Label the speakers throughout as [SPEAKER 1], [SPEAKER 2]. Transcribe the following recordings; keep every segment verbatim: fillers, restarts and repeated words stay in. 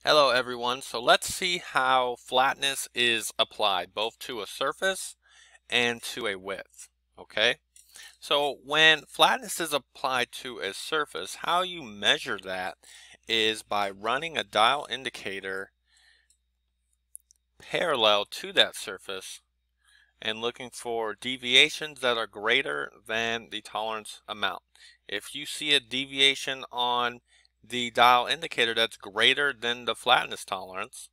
[SPEAKER 1] Hello everyone, so let's see how flatness is applied both to a surface and to a width. Okay, so when flatness is applied to a surface, how you measure that is by running a dial indicator parallel to that surface and looking for deviations that are greater than the tolerance amount. If you see a deviation on the dial indicator that's greater than the flatness tolerance,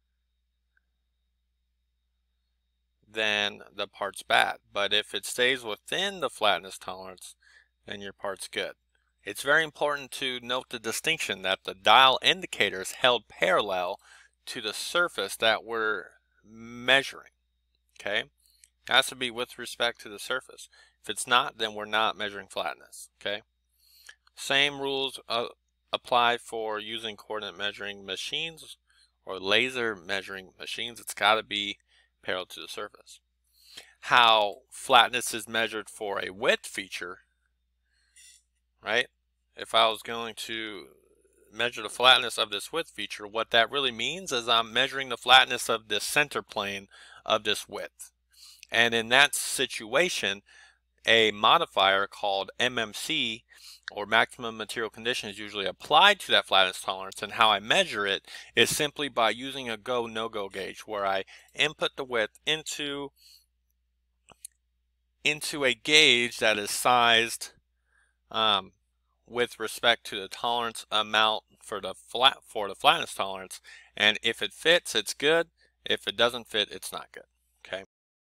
[SPEAKER 1] then the part's bad. But if it stays within the flatness tolerance, then your part's good. It's very important to note the distinction that the dial indicator is held parallel to the surface that we're measuring. Okay? It has to be with respect to the surface. If it's not, then we're not measuring flatness. Okay? Same rules uh, apply for using coordinate measuring machines or laser measuring machines. It's got to be parallel to the surface. How flatness is measured for a width feature, right? If I was going to measure the flatness of this width feature, what that really means is I'm measuring the flatness of the center plane of this width. And in that situation, a modifier called M M C, or maximum material condition, is usually applied to that flatness tolerance. And how I measure it is simply by using a go no-go gauge, where I input the width into into a gauge that is sized um, with respect to the tolerance amount for the flat for the flatness tolerance. And if it fits, it's good. If it doesn't fit, it's not good. Okay.